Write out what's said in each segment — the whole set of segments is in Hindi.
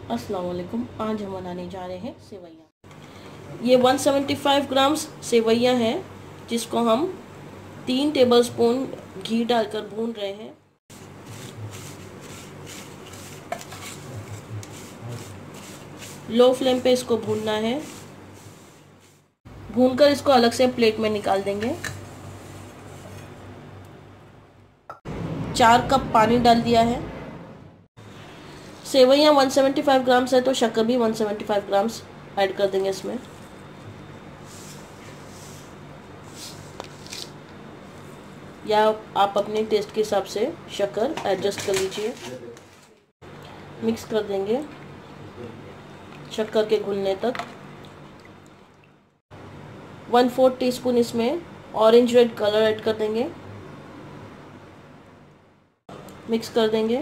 अस्सलाम वालेकुम। आज हम बनाने जा रहे हैं सेवैयाँ। ये 175 ग्राम्स सेवैयाँ हैं जिसको हम 3 टेबलस्पून घी डालकर भून रहे हैं। लो फ्लेम पे इसको भूनना है। भूनकर इसको अलग से प्लेट में निकाल देंगे। 4 कप पानी डाल दिया है। सेवैयाँ 175 ग्राम्स है तो शक्कर भी 175 ग्राम्स ऐड कर देंगे इसमें। या आप अपने टेस्ट के हिसाब से शक्कर एडजस्ट कर लीजिए। मिक्स कर देंगे शक्कर के घुलने तक। 1/4 टीस्पून इसमें ऑरेंज रेड कलर ऐड कर देंगे। मिक्स कर देंगे।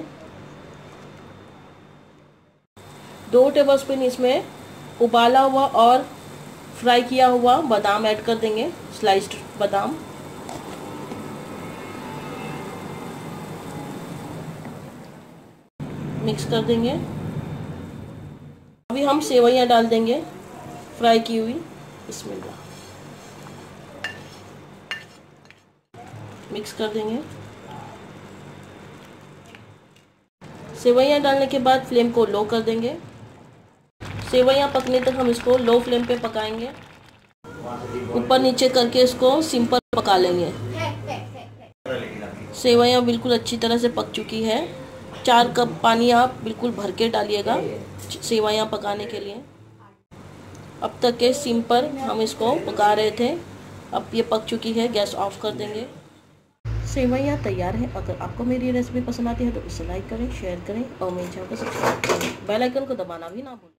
2 टेबलस्पून इसमें उबाला हुआ और फ्राई किया हुआ बादाम ऐड कर देंगे, स्लाइस्ड बादाम। मिक्स कर देंगे। अभी हम सेवैयाँ डाल देंगे फ्राई की हुई। बिस्मिल्लाह। मिक्स कर देंगे। सेवैयाँ डालने के बाद फ्लेम को लो कर देंगे। सेवैयाँ पकने तक हम इसको लो फ्लेम पे पकाएंगे। ऊपर नीचे करके इसको सिंपल पका लेंगे। सेवैयाँ बिल्कुल अच्छी तरह से पक चुकी है। 4 कप पानी आप बिल्कुल भर के डालिएगा सेवैयाँ पकाने के लिए। अब तक के सिम पर हम इसको पका रहे थे। अब ये पक चुकी है, गैस ऑफ कर देंगे। सेवैयाँ तैयार है। अगर आपको मेरी रेसिपी पसंद आती है तो इसे लाइक करें, शेयर करें और मेरे चैनल को सब्सक्राइब करें। बेल आइकन को दबाना भी ना भूलें।